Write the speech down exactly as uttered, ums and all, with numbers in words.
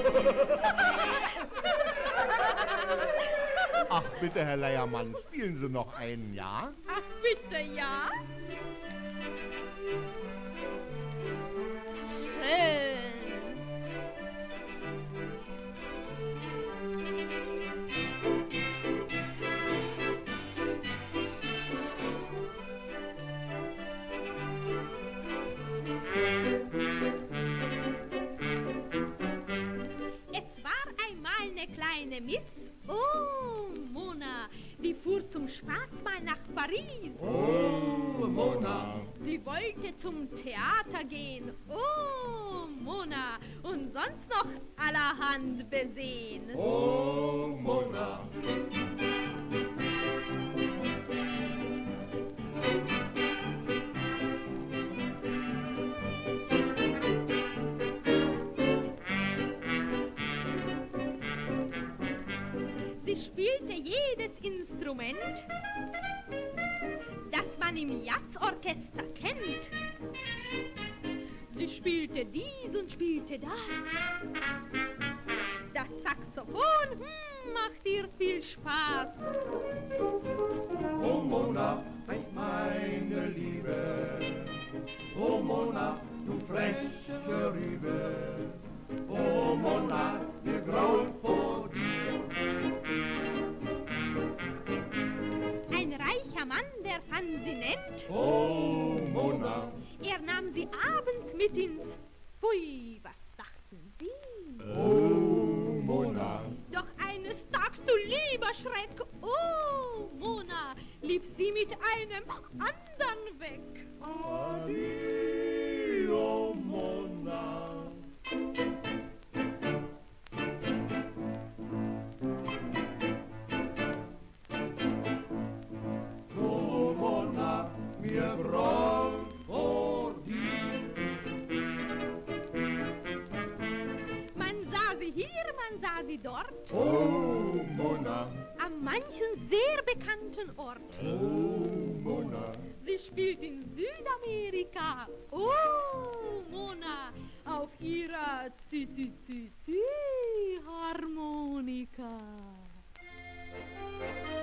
Ach, bitte, Herr Leiermann, spielen Sie noch einen, ja? Ach, bitte, ja. Schön. Kleine Miss, oh Mona, die fuhr zum Spaß mal nach Paris. Oh Mona, sie wollte zum Theater gehen. Oh Mona, und sonst noch allerhand besehen. Oh Mona. Sie spielte jedes Instrument, das man im Jazzorchester kennt. Sie spielte dies und spielte das. Das Saxophon hm, macht ihr viel Spaß. Oh Mona, meine Liebe, oh Mona, du freche Rübe, oh Mona, mir graut vor dir. Ein reicher Mann, der fand sie nett. Oh Mona, er nahm sie abends mit ins... Pfui, was dachten Sie? Oh Mona. Doch eines Tages, du lieber Schreck, oh Mona, lief sie mit einem andern weg. Adio, Mona. Oh Mona, mir graut vor dir. Man sah sie hier, man sah sie dort. Oh Mona. An manchen sehr bekannten Ort. Oh Mona. Sie spielt in Südamerika. Oh Mona, auf ihrer Zi-Zi-Zi-Zi-Harmonika.